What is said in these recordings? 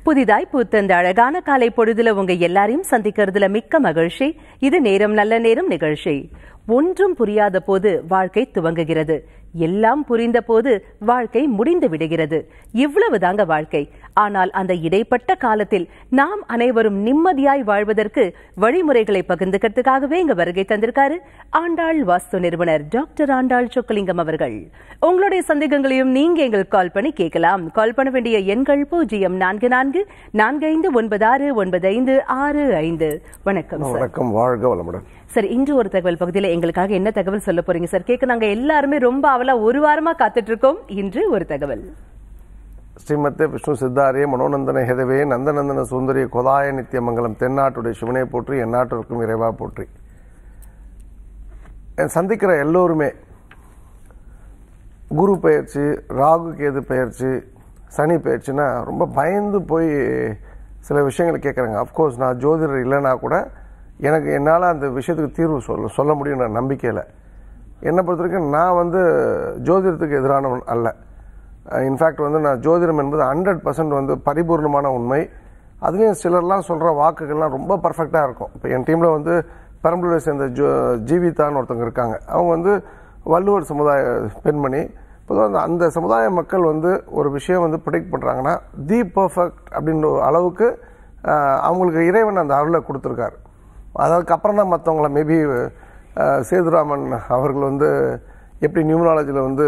புதிதாய் பூத்த இந்த அழகான காலை பொழுதுல உங்க எல்லாரையும் சந்திக்கிறதுல மிக்க மகிழ்ச்சி. இது நேரம் நல்ல நேரம் நிகழ்ச்சி. ஒன்றும் புரியாத போது வாழ்க்கை துவங்குகிறது, எல்லாம் புரிந்த போது வாழ்க்கை முடிந்து விடுகிறது. இவ்வளவுதாங்க வாழ்க்கை. ஆனால் அந்த இடைப்பட்ட காலத்தில் நாம் அனைவரும் நிம்மதியாய் வாழ்வதற்கு வழிமுறைகளை பகிர்ந்துக்கிறதுக்காகவே இங்க வருகை தந்திருக்காரு ஆண்டாள் வாஸ்து நிறுவனர் டாக்டர் ஆண்டாள் சொக்கலிங்கம் அவர்கள். உங்களுடைய சந்தேகங்களையும் நீங்க எங்களுக்கு கால் பண்ணி கேட்கலாம். கால் பண்ண வேண்டிய எண்கள் 0444459695. வணக்கம். வணக்கம், வாழ்க வளமுடன். சார், இன்று ஒரு தகவல் பகுதியில் எங்களுக்காக என்ன தகவல் சொல்ல போறீங்க சார்? கேட்க நாங்க எல்லாருமே ரொம்ப அவலா ஒரு வாரமா காத்துட்டு இருக்கோம். இன்று ஒரு தகவல். ஸ்ரீமத்தே விஷ்ணு சித்தாரிய மனோநந்தன ஹெதவே நந்தநந்தன சுந்தரிய கொதாய நித்தியமங்கலம் தென்னாட்டுடைய சிவனை போற்றி எந்நாட்டிற்கும் இறைவா போற்றி. சந்திக்கிற எல்லோருமே குரு பெயர்ச்சி, ராகு கேது பெயர்ச்சி, சனி பெயர்ச்சின்னா ரொம்ப பயந்து போய் சில விஷயங்களை கேட்குறாங்க. அஃப்கோர்ஸ் நான் ஜோதிடர் இல்லைன்னா கூட என்னால் அந்த விஷயத்துக்கு தீர்வு சொல்ல முடியும் நான் நம்பிக்கையில். என்னை பொறுத்த வரைக்கும் நான் ஜோதிடத்துக்கு எதிரானவன் அல்ல. இன்ஃபேக்ட் நான் ஜோதிடம் என்பது 100% பரிபூர்ணமான உண்மை. அதுலேயும் சிலர்லாம் சொல்கிற வாக்குகள்லாம் ரொம்ப பர்ஃபெக்டாக இருக்கும். இப்போ என் டீமில் பெரம்பலூரை சேர்ந்த ஜீவிதான்னு ஒருத்தவங்க இருக்காங்க. அவங்க வள்ளுவர் சமுதாய பெண்மணி. பொதுவாக அந்த சமுதாய மக்கள் ஒரு விஷயம் ப்ரிடிக்ட் பண்ணுறாங்கன்னா தி பர்ஃபெக்ட் அப்படின்ற அளவுக்கு அவங்களுக்கு இறைவன் அந்த அருளை கொடுத்துருக்காரு. அதுக்கப்புறம் தான் மற்றவங்கள மேபி சேதுராமன் அவர்கள் எப்படி நியூமராலஜியில்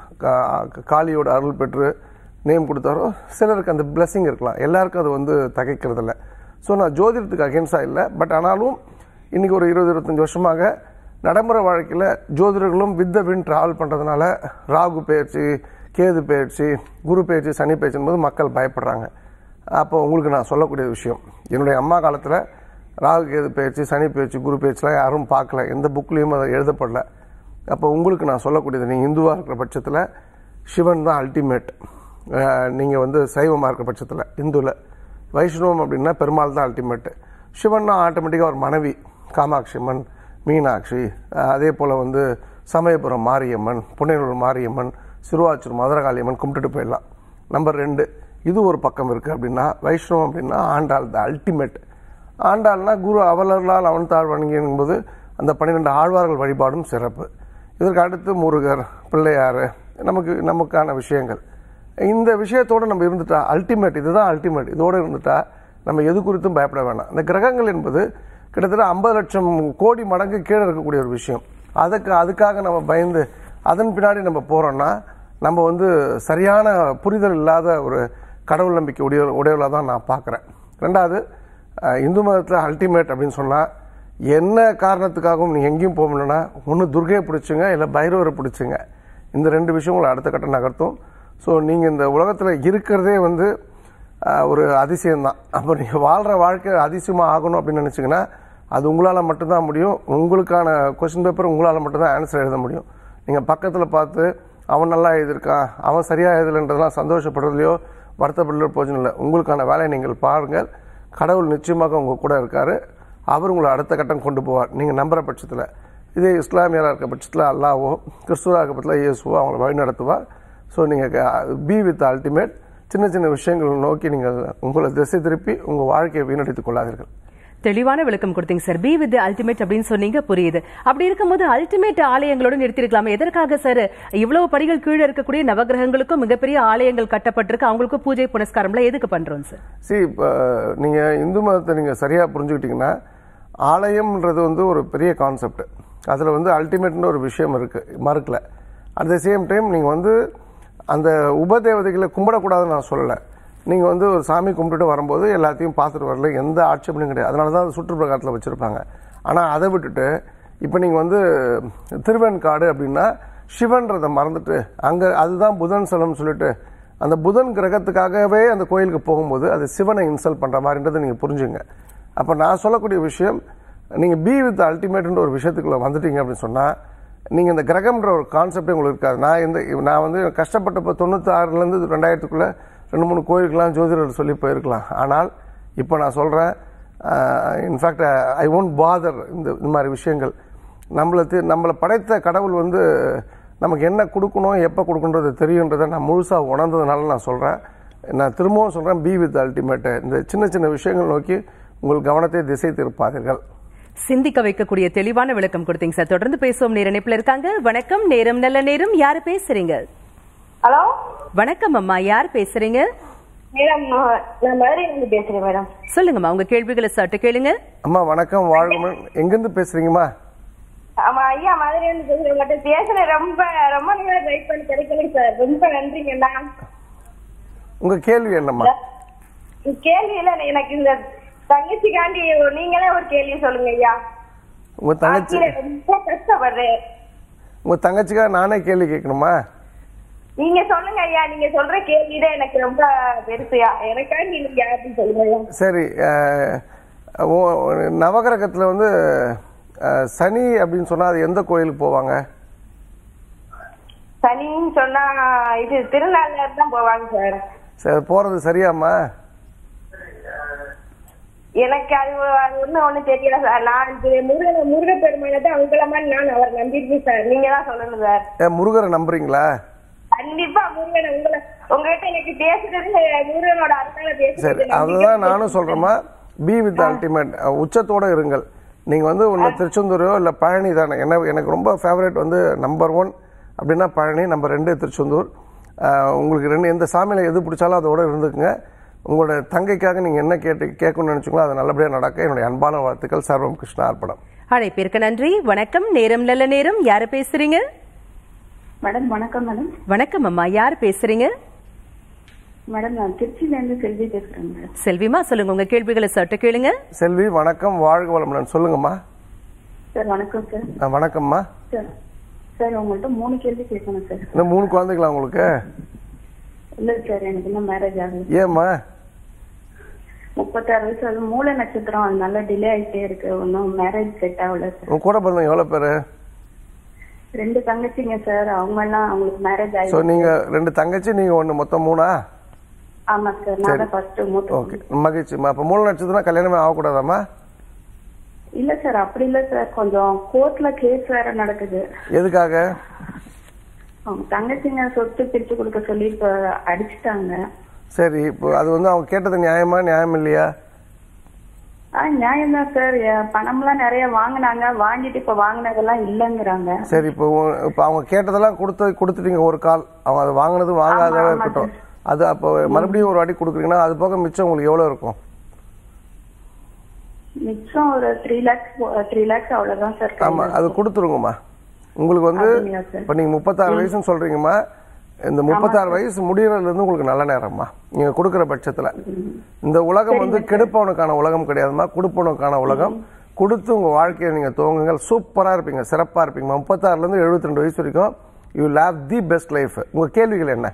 காளியோட அருள் பெற்று நேம் கொடுத்தாரோ சிலருக்கு அந்த பிளெஸிங் இருக்கலாம். எல்லாருக்கும் அது தகைக்கிறது இல்லை. ஸோ நான் ஜோதிடத்துக்கு அகேன்ஸ்டாக இல்லை. பட் ஆனாலும் இன்றைக்கி ஒரு 20-25 வருஷமாக நடைமுறை வாழ்க்கையில் ஜோதிடர்களும் வித் வின் ட்ராவல் பண்ணுறதுனால ராகு பயிற்சி, கேது பயிற்சி, குரு பயிற்சி, சனி பயிற்சி என்பது மக்கள் பயப்படுறாங்க. அப்போ உங்களுக்கு நான் சொல்லக்கூடிய விஷயம், என்னுடைய அம்மா காலத்தில் ராகு கேது பயிற்சி, சனி பயிற்சி, குரு பயிற்சிலாம் யாரும் பார்க்கல, எந்த புக்லேயும் அதை எழுதப்படல. அப்போ உங்களுக்கு நான் சொல்லக்கூடியது, நீங்கள் இந்துவாக இருக்கிற பட்சத்தில் சிவன் தான் அல்டிமேட். நீங்கள் சைவமாக இருக்கிற பட்சத்தில் இந்துவில், வைஷ்ணவம் அப்படின்னா பெருமாள் தான் அல்டிமேட்டு. சிவன்னா ஆட்டோமேட்டிக்காக ஒரு மனைவி காமாட்சி அம்மன், மீனாட்சி, அதே போல் சமயபுரம் மாரியம்மன், புன்னையூர் மாரியம்மன், சிறுவாச்சூர் மதுரகாளியம்மன் கும்பிட்டுட்டு போயிடலாம். நம்பர் 2, இது ஒரு பக்கம் இருக்குது. அப்படின்னா வைஷ்ணவம் அப்படின்னா ஆண்டாள் த அல்டிமேட். ஆண்டாள்னா குரு அவலர்களால் அவன் தாழ் வணங்கியும்போது அந்த 12 ஆழ்வார்கள் வழிபாடும் சிறப்பு. இதற்கு அடுத்து முருகர், பிள்ளையார், நமக்கான விஷயங்கள். இந்த விஷயத்தோடு நம்ம இருந்துட்டா அல்டிமேட், இதுதான் அல்டிமேட். இதோடு இருந்துட்டா நம்ம எது குறித்தும் பயப்பட வேண்டாம். இந்த கிரகங்கள் என்பது கிட்டத்தட்ட 50 லட்சம் கோடி மடங்கு கீழே இருக்கக்கூடிய ஒரு விஷயம். அதுக்காக நம்ம பயந்து அதன் பின்னாடி நம்ம போகிறோம்னா நம்ம சரியான புரிதல் இல்லாத ஒரு கடவுள் நம்பிக்கை உடையவளாக தான் நான் பார்க்குறேன். ரெண்டாவது, இந்து மதத்தில் அல்டிமேட் அப்படின்னு சொன்னால் என்ன காரணத்துக்காகவும் நீங்கள் எங்கேயும் போகணுன்னா ஒன்று துர்கையை பிடிச்சுங்க, இல்லை பைரவரை பிடிச்சுங்க. இந்த 2 விஷயங்களும் அடுத்த கட்ட நகர்த்தும். ஸோ நீங்கள் இந்த உலகத்தில் இருக்கிறதே ஒரு அதிசயம்தான். அப்போ நீங்கள் வாழ்கிற வாழ்க்கை அதிசயமாக ஆகணும் அப்படின்னு நினச்சிங்கன்னா அது உங்களால் மட்டும்தான் முடியும். உங்களுக்கான கொஸ்டின் பேப்பர் உங்களால் மட்டும்தான் ஆன்சர் எழுத முடியும். நீங்கள் பக்கத்தில் பார்த்து அவன் நல்லா எழுதியிருக்கான், அவன் சரியாக எழுதலைன்றதெல்லாம் சந்தோஷப்படுறதுலையோ வருத்தப்படுறதோ போச்சுன்னு இல்லை. உங்களுக்கான வேலையை நீங்கள் பாருங்கள். கடவுள் நிச்சயமாக உங்கள் கூட இருக்கார். அவர் உங்களை அடுத்த கட்டம் கொண்டு போவார் நீங்கள் நம்புகிற பட்சத்தில். இதே இஸ்லாமியராக இருக்க பட்சத்தில் அல்லாவோ, கிறிஸ்துவராக இருக்க பட்சத்தில் இயேசுவோ அவங்களை வழி நடத்துவார். ஸோ நீங்கள் பி வித் அல்டிமேட். சின்ன சின்ன விஷயங்களை நோக்கி நீங்கள் உங்களை திசை திருப்பி உங்கள் வாழ்க்கையை வீணடித்துக் கொள்ளாதீர்கள். தெளிவான விளக்கம் கொடுத்தீங்க சார். பி வித் அல்டிமேட் அப்படின்னு சொன்னீங்க, புரியுது. அப்படி இருக்கும்போது அல்டிமேட் ஆலயங்களோட நிறுத்திருக்கலாமா? எதற்காக சார் இவ்வளவு படிகள் கீழே இருக்கக்கூடிய நவகிரகங்களுக்கும் மிகப்பெரிய ஆலயங்கள் கட்டப்பட்டிருக்கு, அவங்களுக்கும் பூஜை புனஸ்காரம்லாம் எதுக்கு பண்றோம் சார்? இப்போ நீங்கள் இந்து மதத்தை நீங்கள் சரியாக புரிஞ்சுக்கிட்டீங்கன்னா ஆலயம்ன்றது ஒரு பெரிய கான்செப்ட். அதில் அல்டிமேட்னு ஒரு விஷயம் இருக்குது, மறுக்கல. அட் த சேம் டைம் நீங்கள் அந்த உபதேவதைகளை கும்பிடக்கூடாதுன்னு நான் சொல்லலை. நீங்கள் ஒரு சாமி கும்பிட்டுட்டு வரும்போது எல்லாத்தையும் பார்த்துட்டு வரல, எந்த ஆட்சேபனையும் கிடையாது. அதனால தான் சுற்றுப்பிரகாரத்தில் வச்சுருப்பாங்க. ஆனால் அதை விட்டுட்டு இப்போ நீங்கள் திருவெண்காடு அப்படின்னா சிவன்றதை மறந்துட்டு அங்கே அதுதான் புதன் ஸ்தலம்னு சொல்லிட்டு அந்த புதன் கிரகத்துக்காகவே அந்த கோயிலுக்கு போகும்போது அது சிவனை இன்சல்ட் பண்ணுற மாதிரின்றதை நீங்கள் புரிஞ்சுங்க. அப்போ நான் சொல்லக்கூடிய விஷயம், நீங்கள் பி வித் அல்டிமேட்ன்ற ஒரு விஷயத்துக்குள்ள வந்துட்டீங்க அப்படின்னு சொன்னால் நீங்கள் இந்த கிரகம்ன்ற ஒரு கான்செப்டே உங்களுக்கு இருக்காது. நான் கஷ்டப்பட்டப்போ 96லேருந்து 2000க்குள்ளே 2-3 கோயிலுக்கெல்லாம் ஜோதிடர் சொல்லி போயிருக்கலாம். ஆனால் இப்போ நான் சொல்கிறேன், இன்ஃபேக்ட் ஐ ஒன்ட் பாதர் இந்த மாதிரி விஷயங்கள். நம்மளை படைத்த கடவுள் நமக்கு என்ன கொடுக்கணும், எப்போ கொடுக்கணுன்றது தெரியுன்றதை நான் முழுசாக உணர்ந்ததுனால நான் சொல்கிறேன். நான் திரும்பவும் சொல்கிறேன், பி வித் அல்டிமேட். இந்த சின்ன சின்ன விஷயங்கள் நோக்கி உங்கள் கவனத்தை திசை திருப்பாதீர்கள். சிந்திக்க வைக்கக்கூடிய தெளிவான விளக்கம் கொடுத்தீங்க சார். தொடர்ந்து பேசுவோம். நேர இணைப்புல இருக்காங்க. வணக்கம், நேரம் நல்ல நேரம். யாரு பேசுறீங்க? ஹலோ, வணக்கம் அம்மா, யார் பேசுறீங்க? மேடம், நான் மதுரையிலிருந்து பேசுறேன் மேடம். சொல்லுங்கம்மா, உங்க கேள்விகளை சட்டு கேளுங்க. அம்மா வணக்கம், வாழ்க. எங்கிருந்து பேசுறீங்கம்மா? ஆமா ஐயா, மதுரையிலிருந்து பேசுறேன். உங்கள்கிட்ட பேசுறேன். ரொம்ப ரொம்ப நேரம் ட்ரை பண்ணி கிடைக்கல சார். ரொம்ப நன்றிங்கண்ணா. உங்க கேள்வி என்னம்மா? கேள்வியில எனக்கு இந்த தங்கச்சிக்காண்டி நீங்களே ஒரு கேள்வி சொல்லுங்க ஐயா. உங்க தங்கச்சி ரொம்ப கஷ்டப்படுறேன். உங்க தங்கச்சிக்காக நானே கேள்வி கேட்கணுமா? நீங்க சொல்லுங்க ஐயா. நீங்க சொல்ற கேள்விதான் எனக்கு ரொம்ப பெருசையா. எனக்காண்டி நீங்க யாருன்னு சொல்லுங்க ஐயா. சரி, நவகிரகத்துல வந்து சனி அப்படின்னு சொன்னா அது எந்த கோயிலுக்கு போவாங்க? சனின்னு சொன்னா இது திருநாள்ல தான் போவாங்க சார். சரி, போறது சரியாம்மா? எனக்கு அது ஒண்ணு தெரியல சார். நான் முருகப்பெருமானை தான் அவங்கள மாதிரி நான் அவரை நம்பிருக்கேன் சார். நீங்க தான் சொல்லணும் சார். முருகரை நம்புறீங்களா? கண்டிப்பா முருகன். உங்ககிட்ட எனக்கு பேசுறது முருகனோட அருளால பேசுறது. சரி, அதுதான் நானும் சொல்றேமா. பி வித் அல்டிமேட், உச்சத்தோட இருங்கள். நீங்க வந்து ஒன்று திருச்செந்தூரோ இல்லை பழனி தானே. எனக்கு ரொம்ப ஃபேவரட் வந்து நம்பர் 1 அப்படின்னா பழனி, நம்பர் 2 திருச்செந்தூர். உங்களுக்கு எந்த சாமியில் எது பிடிச்சாலும் அதோட இருந்துக்குங்க. உங்களோட தங்கைக்காக நீங்க என்ன கேட்கணும்னு நினைச்சீங்களோ அது நல்லபடியா நடக்க என்னுடைய அன்பான வாழ்த்துக்கள். சர்வம் கிருஷ்ணா அர்ப்பணம். அழைப்பிற்கு நன்றி. வணக்கம், நேரம் நல்ல நேரம். யாரு பேசுறீங்க? மேடம் வணக்கம். மேடம் வணக்கம் அம்மா, யார் பேசுறீங்க? மேடம், நான் திருச்சியில இருந்து செல்வி பேசுறேன். மேடம் செல்விமா, சொல்லுங்க, உங்க கேள்விகளை சட்டு கேளுங்க. செல்வி வணக்கம், வாழ்க வளமுடன். சொல்லுங்கம்மா. சார் வணக்கம் சார். வணக்கம்மா. சார் உங்கள்கிட்ட 3 கேள்வி கேட்கணும் சார். இன்னும் 3 குழந்தைங்களா உங்களுக்கு? இல்ல சார், எனக்கு இன்னும் மேரேஜ் ஆகுது. ஏம்மா? 36 வயசு. அது மூல நட்சத்திரம், அது நல்லா டிலே ஆகிட்டே இருக்கு. ஒன்னும் மேரேஜ் செட் ஆகல சார். உங்க கூட பிறந்தவங்க எவ்வளவு பேரு? 2 தங்கச்சிங்க சார். அவங்க எல்லாம் அவங்களுக்கு மேரேஜ் ஆயிடுச்சு. சோ நீங்க 2 தங்கச்சி, நீங்க 1, மொத்தம் 3ஆ? ஆமா சார், நான் தான் ஃபர்ஸ்ட் மூத்த. ஓகே, மகிழ்ச்சிமா. அப்ப மூல நட்சத்திரம் கல்யாணமே ஆகக்கூடாதாம்மா? இல்ல சார், அப்படி இல்ல சார். கொஞ்சம் கோர்ட்ல கேஸ் வேற நடக்குது. எதுக்காக? அவங்க தங்கச்சிங்க சொத்து பிரிச்சு கொடுக்க சொல்லி இப்ப அடிச்சுட்டாங்க. சரி, இப்போ அது வந்து அவங்க கேட்டது நியாயமா நியாயம் இல்லையா? நியாயம் தான் சார். பணம்லாம் நிறைய வாங்கினாங்க, வாங்கிட்டு இப்ப வாங்கினதெல்லாம் இல்லங்கிறாங்க. சரி, இப்போ அவங்க கேட்டதெல்லாம் கொடுத்துட்டீங்க ஒரு கால். அவங்க அது வாங்கினது வாங்காதவே இருக்கட்டும். அது அப்போ மறுபடியும் ஒரு வாட்டி கொடுக்குறீங்கன்னா அது போக மிச்சம் உங்களுக்கு எவ்வளவு இருக்கும்? மிச்சம் ஒரு 3 lakhs அவ்வளவுதான் சார். ஆமா, அது கொடுத்துருங்கம்மா. உங்களுக்கு வந்து இப்ப நீங்க 36 வயசுன்னு சொல்றீங்கம்மா. இந்த 36 வயசு முடியறதுல இருந்து உங்களுக்கு நல்ல நேரம்மா. நீங்க கொடுக்கற பட்சத்துல இந்த உலகம் வந்து கெடுப்பவனுக்கான உலகம் கிடையாதுமா, கொடுப்பவனுக்கான உலகம். கொடுத்து உங்க வாழ்க்கையை நீங்க துவங்குங்க. சூப்பரா இருப்பீங்க, சிறப்பா இருப்பீங்க. 36ல இருந்து 72 வயசு வரைக்கும் you will have the best life. உங்க கேள்விகள் என்ன?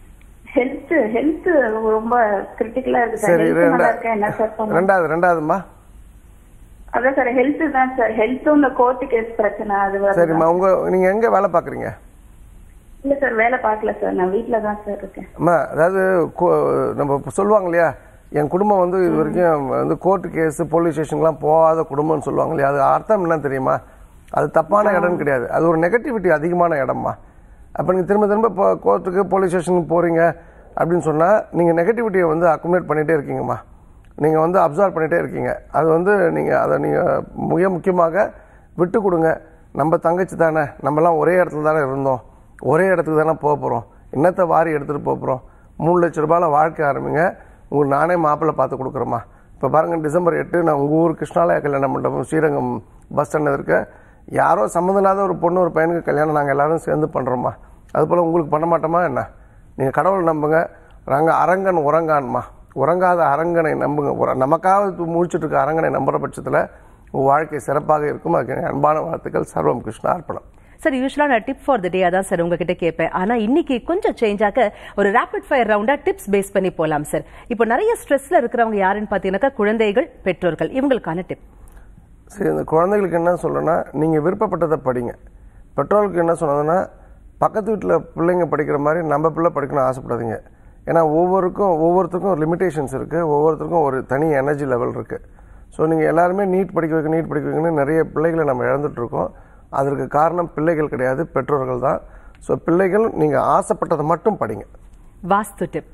ஹெல்த் ரொம்ப கிரிட்டிக்கலா இருக்கு சார். சரி, ரெண்டாவதுமா. அதான் சார், ஹெல்த் தான் சார். ஹெல்த்தும் இந்த கோர்ட் கேஸ் பிரச்சனை அது. சரிம்மா, நீங்க எங்க வேலை பாக்குறீங்க? இல்ல சார், வேலை பார்க்கல சார். நான் வீட்டுல தான் சார் இருக்கேன். அம்மா, அதாவது நம்ம சொல்லுவாங்க இல்லையா, என் குடும்பம் வந்து இது வரைக்கும் வந்து கோர்ட் கேஸ் போலீஸ் ஸ்டேஷன்லாம் போகாத குடும்பம்னு சொல்லுவாங்க இல்லையா, அது அர்த்தம் என்ன தெரியுமா? அது தப்பான இடம் கிடையாது, அது ஒரு நெகட்டிவிட்டி அதிகமான இடம்மா. அப்போ நீங்கள் திரும்ப திரும்ப கோர்ட்டுக்கு போலீஸ் ஸ்டேஷனுக்கு போகிறீங்க அப்படின்னு சொன்னால் நீங்கள் நெகட்டிவிட்டியை வந்து அக்குமுலேட் பண்ணிகிட்டே இருக்கீங்கம்மா. நீங்கள் வந்து அப்சர்வ் பண்ணிகிட்டே இருக்கீங்க. அது வந்து அதை நீங்கள் முக்கியமாக விட்டு கொடுங்க. நம்ம தங்கச்சி தானே, நம்மலாம் ஒரே இடத்துல தானே இருந்தோம், ஒரே இடத்துக்கு தானே போக போகிறோம், என்னத்தை வாரி எடுத்துகிட்டு போக போகிறோம். 3 லட்ச ரூபாயில் வாழ்க்கை ஆரம்பிங்க. உங்களுக்கு நானே மாப்பிள்ளை பார்த்து கொடுக்குறேம்மா. இப்போ பாருங்கள், டிசம்பர் 8 நான் உங்கள் ஊர் கிருஷ்ணாலயா கல்யாண மண்டபம் ஸ்ரீரங்கம் பஸ் ஸ்டாண்ட் இருக்க யாரோ சம்மந்தம் இல்லாத ஒரு பொண்ணு ஒரு பையனுக்கு கல்யாணம் நாங்கள் எல்லாரும் சேர்ந்து பண்ணுறோம்மா. அதுபோல் உங்களுக்கு பண்ண மாட்டோமா என்ன? நீங்கள் கடவுள் நம்புங்க. அரங்கன் உறங்கான்மா, உறங்காத அரங்கனை நம்புங்க. நமக்காக முடிச்சுட்டு இருக்க அரங்கனை நம்புற பட்சத்தில் உங்கள் வாழ்க்கை சிறப்பாக இருக்கும். அதுக்கு அன்பான வாழ்த்துக்கள். சர்வம் கிருஷ்ணா அர்ப்பணம். சார், யூஸ்வலா நான் டிப் ஃபார் த டே அதான் சார் உங்ககிட்ட கேட்பேன். ஆனா இன்னைக்கு கொஞ்சம் சேஞ்ச் ஆக ஒரு ரேபிட் ஃபயர் ரவுண்டா டிப்ஸ் பேஸ் பண்ணி போலாம் சார். இப்போ நிறைய ஸ்ட்ரெஸ்ல இருக்கிறவங்க யாருன்னு பாத்தீங்கன்னாக்கா குழந்தைகள், பெற்றோர்கள், இவங்களுக்கான டிப். சரி, இந்த குழந்தைகளுக்கு என்ன சொல்லணும்னா, நீங்கள் விருப்பப்பட்டதை படிங்க. பெற்றோர்களுக்கு என்ன சொன்னதுன்னா, பக்கத்து வீட்டில் பிள்ளைங்க படிக்கிற மாதிரி நம்ம பிள்ளை படிக்கணும்னு ஆசைப்படாதீங்க. ஏன்னா ஒவ்வொருத்தருக்கும் ஒரு லிமிடேஷன்ஸ் இருக்குது, ஒவ்வொருத்தருக்கும் ஒரு தனி எனர்ஜி லெவல் இருக்குது. ஸோ நீங்கள் எல்லாருமே நீட் படிக்க வைக்கணும்னு நிறைய பிள்ளைகளை நம்ம இழந்துட்டுருக்கோம். அதற்கு காரணம் பிள்ளைகள் கிடையாது, பெற்றோர்கள் தான். ஸோ பிள்ளைகள் நீங்கள் ஆசைப்பட்டதை மட்டும் படிங்க. வாஸ்து டிப்.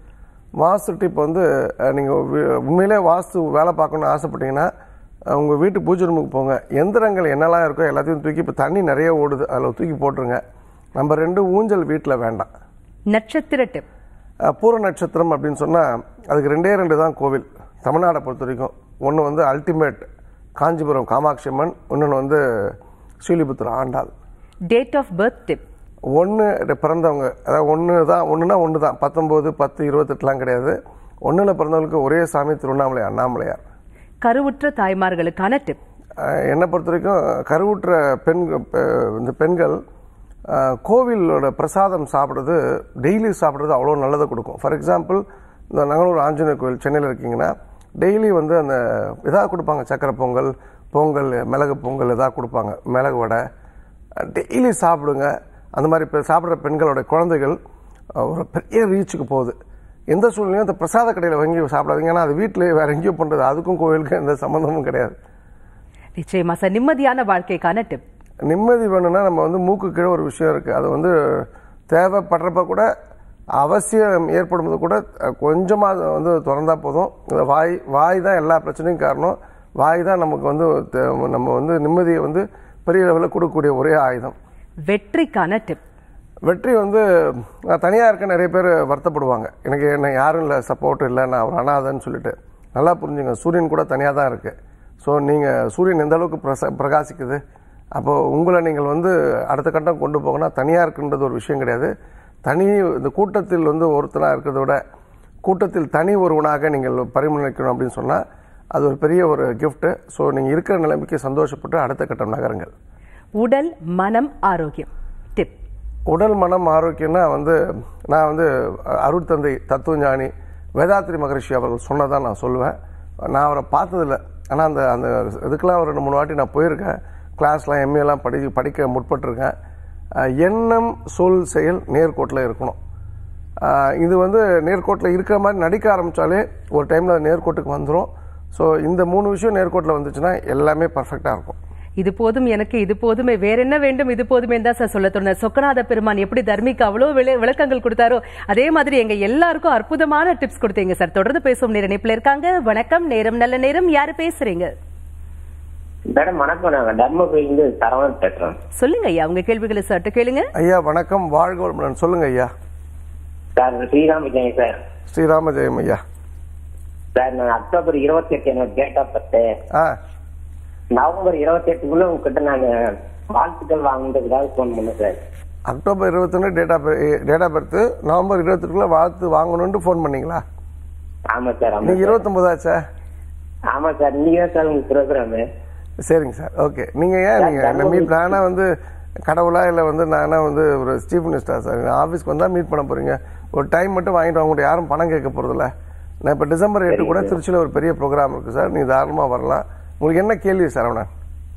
வாஸ்து டிப் வந்து நீங்கள் உண்மையிலே வாஸ்து வேலை பார்க்கணுன்னு ஆசைப்பட்டீங்கன்னா உங்கள் வீட்டு பூஜை ரூமுக்கு போங்க. எந்திரங்கள் என்னெல்லாம் இருக்கோ எல்லாத்தையும் தூக்கி, இப்போ தண்ணி நிறைய ஓடுது, அதில் தூக்கி போட்டுருங்க. நம்பர் 2, ஊஞ்சல் வீட்டில் வேண்டாம். நட்சத்திர டிப். பூர நட்சத்திரம் அப்படின்னு சொன்னால் அதுக்கு 2 தான் கோவில் தமிழ்நாடை பொறுத்த வரைக்கும். ஒன்று வந்து அல்டிமேட் காஞ்சிபுரம் காமாட்சி அம்மன், இன்னொன்று வந்து Srivilliputhur Andal. Date of birth டிப். 1 பிறந்தவங்க, அதாவது ஒன்று தான் 19, 10, 28 கிடையாது. 1 பிறந்தவங்களுக்கு ஒரே சாமி திருவண்ணாமலை அண்ணாமலையார். கருவுற்ற தாய்மார்களுக்கான டிப். என்னை பொறுத்த வரைக்கும் கருவுற்ற இந்த பெண்கள் கோவிலோட பிரசாதம் சாப்பிட்றது, டெய்லி சாப்பிட்றது அவ்வளோ நல்லதை கொடுக்கும். ஃபார் எக்ஸாம்பிள், இந்த நங்கனூர் ஆஞ்சநேயர் கோவில் சென்னையில் இருக்கீங்கன்னா டெய்லி வந்து அந்த இதாக கொடுப்பாங்க, சக்கரை பொங்கல், மிளகு பொங்கல் இதாக கொடுப்பாங்க, மிளகு வடை. டெய்லி சாப்பிடுங்க. அந்த மாதிரி சாப்பிட்ற பெண்களோட குழந்தைகள் ஒரு பெரிய ரீச்சுக்கு போகுது. எந்த சூழ்நிலையும் அந்த பிரசாத கடையில் வாங்கி சாப்பிடாதீங்க. ஏன்னா அது வீட்டிலேயே வேற எங்கேயோ பண்ணுறது, அதுக்கும் கோவிலுக்கும் எந்த சம்மந்தமும் கிடையாது. நிச்சயமா சார். நிம்மதியான வாழ்க்கைக்கான டிப். நிம்மதி வேணும்னா நம்ம வந்து மூக்கு கீழே ஒரு விஷயம் இருக்குது, அது வந்து தேவைப்படுறப்ப கூட, அவசியம் ஏற்படும்போது கூட கொஞ்சமாக வந்து திறந்தா போதும். இந்த வாய் தான் எல்லா பிரச்சனையும் காரணம். வாய் தான் நமக்கு வந்து நம்ம வந்து நிம்மதியை வந்து பெரிய லெவலில் கொடுக்கக்கூடிய ஒரே ஆயுதம். வெற்றிக்கான டிப். வெற்றி வந்து, நான் தனியாக இருக்க நிறைய பேர் வருத்தப்படுவாங்க, எனக்கு என்ன யாரும் இல்லை, சப்போர்ட் இல்லை, நான் ஒரு அனாதைன்னு சொல்லிட்டு. நல்லா புரிஞ்சுங்க, சூரியன் கூட தனியாக தான் இருக்குது. ஸோ நீங்கள் சூரியன் எந்த அளவுக்கு பிரகாசிக்குது, அப்போது உங்களை நீங்கள் வந்து அடுத்த கட்டம் கொண்டு போகணும். தனியாக இருக்குன்றது ஒரு விஷயம் கிடையாது. இந்த கூட்டத்தில் வந்து ஒருத்தனாக இருக்கிறத விட கூட்டத்தில் தனி ஒருவனாக நீங்கள் பரிமளிக்கணும் அப்படின்னு சொன்னால் அது ஒரு பெரிய ஒரு கிஃப்ட்டு. ஸோ நீங்கள் இருக்கிற நிலைமைக்கு சந்தோஷப்பட்டு அடுத்த கட்டம் நகருங்கள். உடல் மனம் ஆரோக்கியம் டிப். உடல் மனம் ஆரோக்கியம்னா வந்து நான் வந்து அருட்தந்தை தத்துவஞானி வேதாத்ரி மகரிஷி அவர்கள் சொன்னதான் நான் சொல்லுவேன். நான் அவரை பார்த்ததில்லை, ஆனால் அந்த இதுக்கெல்லாம் ஒரு 2-3 வாட்டி நான் போயிருக்கேன். கிளாஸ்லாம் எம்ஏலாம் படிக்க முற்பட்டிருக்கேன். எண்ணம் சொல் செயல் நேர்கோட்டில் இருக்கணும். இது வந்து நேர்கோட்டில் இருக்கிற மாதிரி நடிக்க ஆரம்பித்தாலே ஒரு டைமில் அது நேர்கோட்டுக்கு வந்துடும். ஸோ இந்த 3 விஷயம் நேர்கோட்டில் வந்துச்சுன்னா எல்லாமே பர்ஃபெக்டாக இருக்கும். இது போதும் எனக்கு, இது போதுமே, வேற என்ன வேண்டும், இது போதுமே தான் சார் சொல்ல தோணுது. சொக்கநாத பெருமான் எப்படி தர்மிக்கு அவ்வளோ விளக்கங்கள் கொடுத்தாரோ அதே மாதிரி எங்க எல்லாருக்கும் அற்புதமான டிப்ஸ் கொடுத்தீங்க சார். தொடர்ந்து பேசும் நேர இணைப்புல இருக்காங்க. வணக்கம், நேரம் நல்ல நேரம். யாரு பேசுறீங்க? மேடம் வணக்கம், நாங்க தர்மபுரியிலிருந்து சரவணன் பேசுறோம். சொல்லுங்க ஐயா, உங்க கேள்விகளை சற்று கேளுங்க. ஐயா வணக்கம், வாழ்க வளமுடன். சொல்லுங்க ஐயா. சார் ஸ்ரீராம ஜெயம் சார். ஸ்ரீராம ஜெயம் ஐயா. சார் நான் அக்டோபர் 28 என்னோட டேட் ஆஃப் பர்த். நவம்பர் 28க்குள்ள உங்ககிட்ட நான் வாழ்த்துக்கள் வாங்குறதுக்காக போன் பண்ணேன் sir. October 21 date of birth, November 28க்குள்ள வாழ்த்து வாங்கணும்னு போன் பண்ணீங்களா? ஆமா சார். நீங்க 29 ஆச்சா? ஆமா சார். நீங்க தான் சார் உங்க ப்ரோக்ராம். சரிங்க சார், ஓகே. நீங்க ஏன் நீங்க மீட், நானா வந்து கடவுளா இல்லை வந்து நானா வந்து ஒரு சீஃப் மினிஸ்டரா சார்? ஆஃபீஸ்க்கு வந்தால் மீட் பண்ண போறீங்க, ஒரு டைம் மட்டும் வாங்கிட்டு வாங்க, யாரும் பணம் கேட்க போறதில்ல. நான் இப்போ டிசம்பர் 8 கூட திருச்சியில் ஒரு பெரிய ப்ரோக்ராம் இருக்கு சார், நீ தாராளமாக வரலாம். உங்களுக்கு என்ன கேள்வி சரவணன்?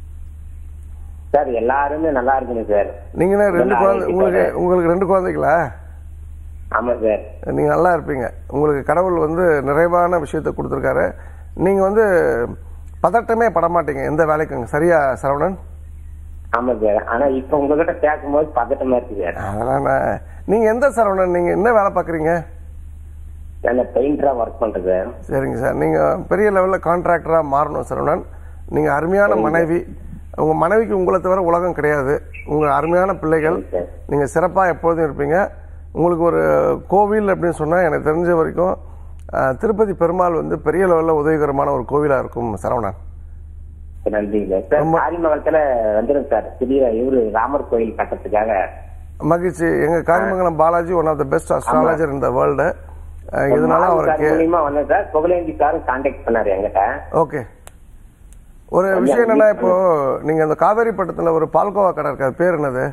சார் எல்லாருமே நல்லா இருக்குங்க சார். நீங்க 2 குழந்தை, உங்களுக்கு 2 குழந்தைகளா? ஆமா சார். நீங்க நல்லா இருப்பீங்க. உங்களுக்கு கடவுள் வந்து நிறைவான விஷயத்தை கொடுத்துருக்காரு. நீங்க வந்து பதட்டமே படமாட்டீங்க எந்த வேலைக்குங்க, சரியா சரவணன்? ஆமா சார். ஆனா இப்ப உங்ககிட்ட பேசும்போது பதட்டமா இருக்கு சார். அதெல்லாம் நீங்க எந்த சரவணன், நீங்க என்ன வேலை பாக்குறீங்க? பெயிண்டரா ஒர்க் பண்றேன் சார். சரிங்க சார், நீங்க பெரிய லெவல்ல கான்ட்ராக்டரா மாறணும் சரவணன். நீங்க அருமையான மனைவி, உங்க மனைவிக்கு உங்களை தவிர உலகம் கிடையாது. உங்க அருமையான பிள்ளைகள், நீங்க சிறப்பா எப்பொழுதும் இருப்பீங்க. உங்களுக்கு ஒரு கோவில் அப்படின்னு சொன்னா எனக்கு தெரிஞ்ச வரைக்கும் திருப்பதி பெருமாள் வந்து பெரிய லெவல்ல உதவிகரமான ஒரு கோவிலா இருக்கும் சரவணன். நன்றிங்க சார். காரிமங்கலத்துல வந்துடும் சார், புதிய ராமர் கோயில் கட்டத்துக்காக. மகிழ்ச்சி. எங்க Karimangalam Balaji one of the best astrologer in the world. இதனால அவருக்கு வந்தேன் சார். புகழேந்தி சாரும் கான்டாக்ட் பண்ணாரு என்கிட்ட. ஓகே. ஒரு விஷயம் என்னன்னா, இப்போ நீங்க அந்த காவேரி பட்டத்துல ஒரு பால்கோவா கடை இருக்கு, அது பேர் என்னது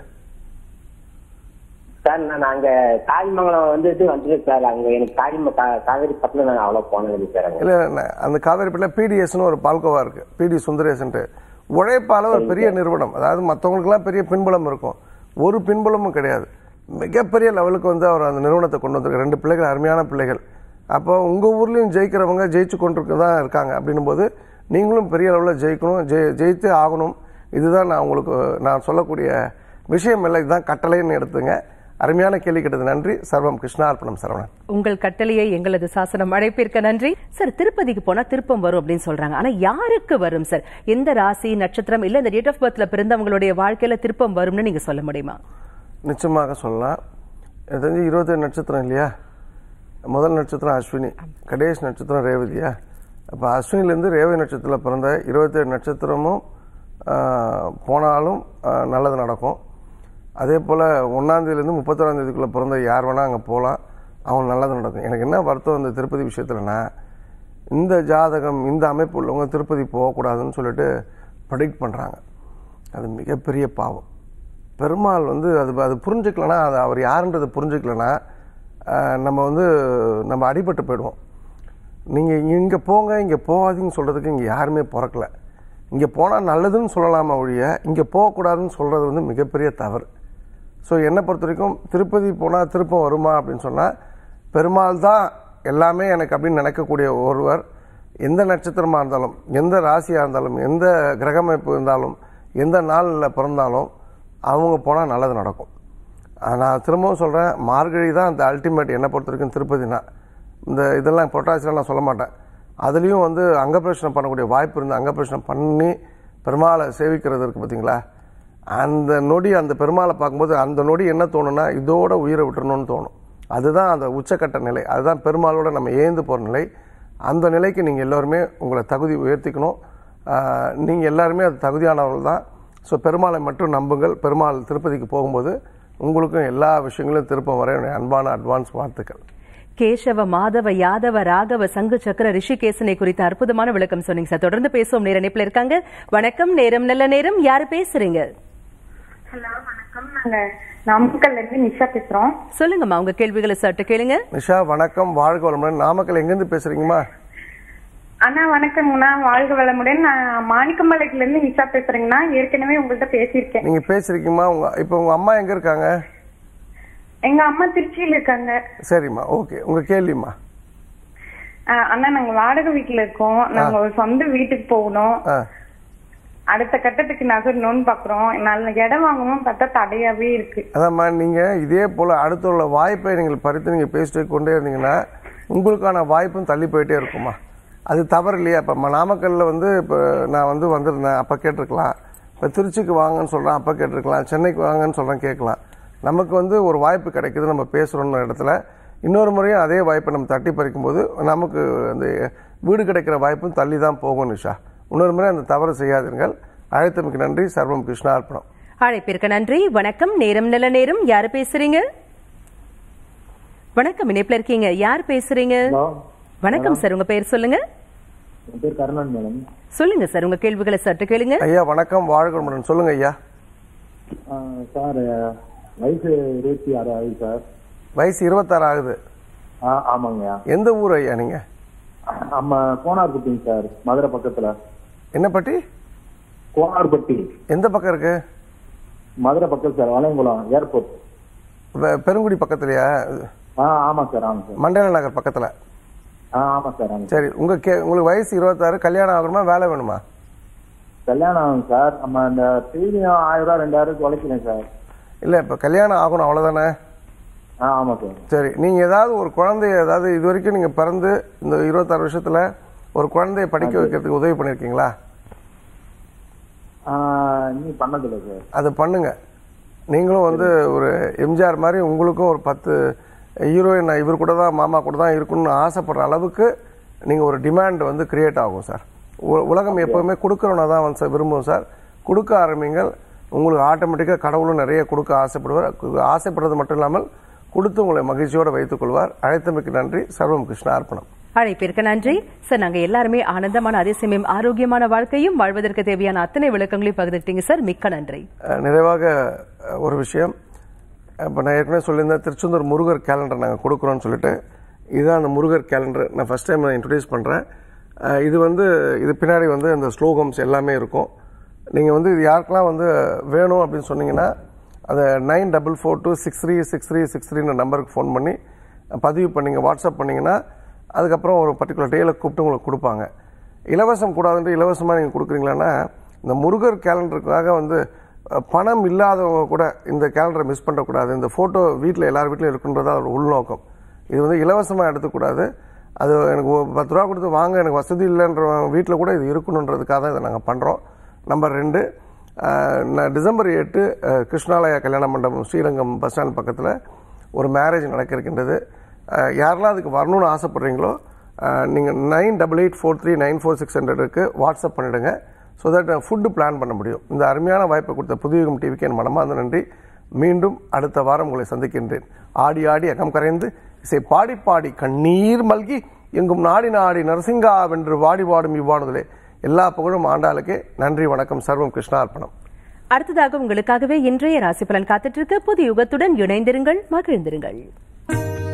சார்? நான் அங்க காரிமங்கலம் வந்துட்டு சார். அங்க எனக்கு காவேரி பட்டத்துல நான் அவ்வளவு போனது சார். இல்ல அந்த காவேரி பட்டில பிடிஎஸ்னு ஒரு பால்கோவா இருக்கு, பிடி சுந்தரேசன். உழைப்பால ஒரு பெரிய நிறுவனம், அதாவது மற்றவங்களுக்கு எல்லாம் பெரிய பின்புலம் இருக்கும், ஒரு பின்புலமும் கிடையாது. மிகப்பெரிய லெவலுக்கு வந்து அவர் அந்த நிறுவனத்தை கொண்டு வந்திருக்காரு. 2 பிள்ளைகள், அருமையான பிள்ளைகள். அப்போ உங்க ஊர்லயும் ஜெயிக்கிறவங்க ஜெயிச்சு கொண்டு தான் இருக்காங்க. அப்படின்னும் போது நீங்களும் பெரிய லெவலில் ஜெயிக்கணும், ஜெயித்தே ஆகணும். இதுதான் நான் உங்களுக்கு நான் சொல்லக்கூடிய விஷயம் இல்லை, இதுதான் கட்டளைன்னு எடுத்துங்க. அருமையான கேள்வி கேட்டது நன்றி. சர்வம் கிருஷ்ணார்ப்பணம். சரவணன். உங்கள் கட்டளையை எங்களது சாசனம் அழைப்பிற்கு நன்றி சார். திருப்பதிக்கு போனா திருப்பம் வரும் அப்படின்னு சொல்றாங்க. ஆனா யாருக்கு வரும் சார்? எந்த ராசி நட்சத்திரம் இல்ல இந்த டேட் ஆஃப் பர்த்ல பிறந்தவங்களுடைய வாழ்க்கையில திருப்பம் வரும்னு நீங்க சொல்ல முடியுமா? நிச்சயமாக சொல்லலாம். எனக்கு தெரிஞ்சு 27 நட்சத்திரம் இல்லையா? முதல் நட்சத்திரம் அஸ்வினி, கடைசி நட்சத்திரம் ரேவதியா? அப்போ அஸ்வினிலேருந்து ரேவதி நட்சத்திரத்தில் பிறந்த 27 நட்சத்திரமும் போனாலும் நல்லது நடக்கும். அதே போல் 1ஆந்தேதியிலேருந்து 31ஆந்தேதிக்குள்ளே பிறந்த யார் வேணால் அங்கே போகலாம், அவங்க நல்லது நடக்கும். எனக்கு என்ன வருத்தம் இந்த திருப்பதி விஷயத்துலனா, இந்த ஜாதகம் இந்த அமைப்பு உள்ளவங்க திருப்பதி போகக்கூடாதுன்னு சொல்லிட்டு ப்ரெடிக்ட் பண்ணுறாங்க. அது மிகப்பெரிய பாவம். பெருமாள் அது புரிஞ்சுக்கலனா, அது அவர் யாருன்றதை புரிஞ்சுக்கலனா நம்ம அடிபட்டு போயிடுவோம். நீங்கள் இங்கே போங்க இங்கே போகாதீங்கன்னு சொல்கிறதுக்கு இங்கே யாருமே பிறக்கல. இங்கே போனால் நல்லதுன்னு சொல்லலாமா ஒழிய இங்கே போகக்கூடாதுன்னு சொல்கிறது மிகப்பெரிய தவறு. ஸோ என்னை பொறுத்த வரைக்கும் திருப்பதி போனால் திருப்பம் வருமா அப்படின்னு சொன்னால், பெருமாள் தான் எல்லாமே எனக்கு அப்படின்னு நினைக்கக்கூடிய ஒருவர் எந்த நட்சத்திரமாக இருந்தாலும், எந்த ராசியாக இருந்தாலும், எந்த கிரகமைப்பு இருந்தாலும், எந்த நாளில் பிறந்தாலும் அவங்க போனால் நல்லது நடக்கும். நான் திரும்பவும் சொல்கிறேன், மார்கழி தான் அந்த அல்டிமேட் என்னை பொறுத்த வரைக்கும். திருப்பதினா இந்த இதெல்லாம் புரட்டாசிலாம் நான் சொல்ல மாட்டேன். அதுலேயும் அங்கப்பிரவேசனம் பண்ணக்கூடிய வாய்ப்பு இருந்து அங்கப்பிரவேசனம் பண்ணி பெருமாளை சேவிக்கிறது இருக்குது பார்த்தீங்களா, அந்த நொடி அந்த பெருமாளை பார்க்கும்போது அந்த நொடி என்ன தோணுன்னா, இதோட உயிரை விட்டுறணும்னு தோணும். அதுதான் அந்த உச்சக்கட்ட நிலை, அதுதான் பெருமாளோட நம்ம ஏந்து போகிற நிலை. அந்த நிலைக்கு நீங்கள் எல்லோருமே உங்களை தகுதி உயர்த்திக்கணும். நீங்கள் எல்லாருமே அது தகுதியானவர்கள் தான். ஸோ பெருமாளை மட்டும் நம்புங்கள். பெருமாள் திருப்பதிக்கு போகும்போது உங்களுக்கும் எல்லா விஷயங்களும் திருப்பம் வர அன்பான அட்வான்ஸ் வாழ்த்துக்கள். கேசவ, மாதவ, யாதவ, ராகவ, சங்கு சக்கர, ரிஷிகேசனை குறித்த அற்புதமான விளக்கம் சொன்னீங்க சார். தொடர்ந்து பேசுவோம். நேர இணைப்புல இருக்காங்க. வணக்கம், நேரம் நல்ல நேரம். யாரு பேசுறீங்க? ஹலோ, வணக்கம். நாங்க நாமக்கல்ல இருந்து நிஷா பேசுறோம். சொல்லுங்கம்மா, உங்க கேள்விகளை சற்று கேளுங்க. நிஷா வணக்கம், வாழ்க வளமுடன். நாமக்கல் எங்க இருந்து பேசுறீங்கம்மா? அண்ணா வணக்கங்கண்ணா, வாழ்க வளமுடன். நான் மாணிக்கம்பாளையத்துல இருந்து நிஷா பேசுறேங்கண்ணா. ஏற்கனவே உங்கள்கிட்ட பேசியிருக்கேன். நீங்க பேசிருக்கீங்கம்மா. இப்போ உங்க அம்மா எங்க இருக்காங்க? எங்க அம்மா திருச்சியில இருக்காங்க. சரிம்மா, ஓகே. உங்க கேள்விம்மா. அண்ணா, நாங்க வாடகை வீட்டுல இருக்கோம். நாங்க ஒரு சொந்த வீட்டுக்கு போகணும், அடுத்த கட்டத்துக்கு நகரணும்னு பாக்குறோம். நல்ல இடம் வாங்கணும் பார்த்தா தடையாவே இருக்கு. அதாம்மா, நீங்க இதே போல அடுத்த உள்ள வாய்ப்பை நீங்கள் பறித்து நீங்க பேசிட்டு கொண்டே இருந்தீங்கன்னா உங்களுக்கான வாய்ப்பும் தள்ளி போயிட்டே இருக்குமா. அது தவறு இல்லையா? இப்போ நாமக்கல்ல இப்போ நான் வந்திருந்தேன், அப்போ கேட்டிருக்கலாம். இப்போ திருச்சிக்கு வாங்கன்னு சொல்கிறேன், அப்போ கேட்டிருக்கலாம். சென்னைக்கு வாங்கன்னு சொல்கிறேன், கேட்கலாம். நமக்கு ஒரு வாய்ப்பு கிடைக்குது, நம்ம பேசுகிறோன்ற இடத்துல இன்னொரு முறையும் அதே வாய்ப்பை நம்ம தட்டி பறிக்கும் போது நமக்கு அந்த வீடு கிடைக்கிற வாய்ப்பும் தள்ளி தான் போகும். நிஷா, இன்னொரு முறை அந்த தவறு செய்யாதீர்கள். அழைத்தமைக்கு நன்றி. சர்வம் கிருஷ்ணார்ப்பணம். அழைப்பிற்கு நன்றி. வணக்கம், நேரம் நல்ல நேரம். யாரு பேசுறீங்க? வணக்கம், இணைப்புல இருக்கீங்க. யார் பேசுறீங்க? வணக்கம் சார், உங்க பேர் சொல்லுங்க. சொல்லுங்க சார், உங்க கேள்விகளை சற்று கேளுங்க. ஐயா வணக்கம், வாழ்க வளமுடன். சொல்லுங்க ஐயா. சார், வயசு 26 ஆகுது சார். வயசு 26 ஆகுது? ஆமாங்க. எந்த ஊர் ஐயா நீங்க? கோனார்பட்டிங்க சார், மதுரை பக்கத்துல. என்ன பட்டி? கோனார்பட்டி. எந்த பக்கம் இருக்கு? மதுரை பக்கம் சார், வளையங்குளம் ஏர்போர்ட். பெருங்குடி பக்கத்துலயா? ஆமா சார், ஆமா சார். மண்டல நகர் பக்கத்துல. ஆமா சார். சரி, உங்களுக்கு வயசு 26, கல்யாணம் ஆகணுமா, வேலை வேணுமா? கல்யாணம் ஆகும் சார். நம்ம இந்த டிவியும் 1000 2000 உழைக்கிறேன் சார். இல்ல, இப்ப கல்யாணம் ஆகணும் அவ்வளவுதானே? ஆமா சார். சரி, நீங்க ஏதாவது ஒரு குழந்தைய, அதாவது இது வரைக்கும் நீங்க பிறந்து இந்த 26 வருஷத்துல ஒரு குழந்தைய படிக்க வைக்கிறதுக்கு உதவி பண்ணிருக்கீங்களா? நீ பண்ணதில்லை சார். அது பண்ணுங்க. நீங்களும் ஒரு எம்ஜிஆர் மாதிரி உங்களுக்கும் ஒரு 10 ஹீரோயின் இவர் கூட தான், மாமா கூட தான் இருக்கணும்னு ஆசைப்படுற அளவுக்கு நீங்க ஒரு டிமாண்ட் கிரியேட் ஆகும் சார். உலகம் எப்பவுமே கொடுக்கறவனா தான் விரும்பும் சார். கொடுக்க ஆரம்பிங்கள். உங்களுக்கு ஆட்டோமேட்டிக்காக கடவுளும் நிறைய கொடுக்க ஆசைப்படுவார். ஆசைப்படுறது மட்டும் இல்லாமல் கொடுத்து உங்களை மகிழ்ச்சியோடு வைத்துக் கொள்வார். அழைத்தமைக்கு நன்றி. சர்வம் கிருஷ்ணார்ப்பணம். அழைப்பிற்கு நன்றி சார். நாங்க எல்லாருமே ஆனந்தமான, அதே சமயம் ஆரோக்கியமான வாழ்க்கையும் வாழ்வதற்கு தேவையான அத்தனை விளக்கங்களையும் பகிர்ந்துட்டீங்க சார். மிக்க நன்றி. நிறைவாக ஒரு விஷயம், இப்போ நான் ஏற்கனவே சொல்லியிருந்தேன், திருச்செந்தூர் முருகர் கேலண்டர் நாங்கள் கொடுக்குறோன்னு சொல்லிட்டு, இதுதான் அந்த முருகர் கேலண்டர். நான் ஃபர்ஸ்ட் டைம் நான் இன்ட்ரடியூஸ் பண்ணுறேன். இது இது பின்னாடி இந்த ஸ்லோகம்ஸ் எல்லாமே இருக்கும். நீங்கள் இது யாருக்கெல்லாம் வேணும் அப்படின்னு சொன்னீங்கன்னா அதை 9442636363 நம்பருக்கு ஃபோன் பண்ணி பதிவு பண்ணிங்க, வாட்ஸ்அப் பண்ணிங்கன்னா அதுக்கப்புறம் ஒரு பர்டிகுலர் டேயில் கூப்பிட்டு உங்களுக்கு கொடுப்பாங்க. இலவசம் கூடாதுன்ட்டு இலவசமாக நீங்கள் கொடுக்குறீங்களான்னா, இந்த முருகர் கேலண்டருக்காக பணம் இல்லாதவங்க கூட இந்த கேலண்டரை மிஸ் பண்ணக்கூடாது, இந்த ஃபோட்டோ வீட்டில் எல்லார் வீட்டிலும் இருக்குன்றதா ஒரு உள்நோக்கம். இது வந்து இலவசமாக எடுத்துக்கூடாது. அது எனக்கு 10 ரூபா கொடுத்து வாங்க, எனக்கு வசதி இல்லைன்ற வீட்டில் கூட இது இருக்கணுன்றதுக்காக தான் இதை நாங்கள் பண்ணுறோம். நம்பர் 2, டிசம்பர் 8 கிருஷ்ணாலயா கல்யாண மண்டபம் ஸ்ரீரங்கம் பஸ் ஸ்டாண்ட் பக்கத்தில் ஒரு மேரேஜ் நடக்க இருக்கின்றது. யாரெல்லாம் அதுக்கு வரணும்னு ஆசைப்படுறீங்களோ நீங்கள் 9884394600க்கு வாட்ஸ்அப் பண்ணிவிடுங்க. ஸோ தட் ஃபுட்டு பிளான் பண்ண முடியும். இந்த அருமையான வாய்ப்பை கொடுத்த புதுயுகம் டிவிக்கு என் மனமார்ந்த நன்றி. மீண்டும் அடுத்த வாரம் உங்களை சந்திக்கின்றேன். ஆடி ஆடி அகம் கரைந்து இசை பாடி பாடி கண்ணீர் மல்கி எங்கும் நாடி நாடி நரசிங்கா வென்று வாடி வாடும் இவ்வாடுதலே. எல்லா புகழும் ஆண்டாளுக்கே. நன்றி, வணக்கம். சர்வம் கிருஷ்ணார்ப்பணம். அடுத்ததாக உங்களுக்காகவே இன்றைய ராசி பலன் காத்துட்டு இருக்கு. புது யுகத்துடன் இணைந்திருங்கள், மகிழ்ந்திருங்கள்.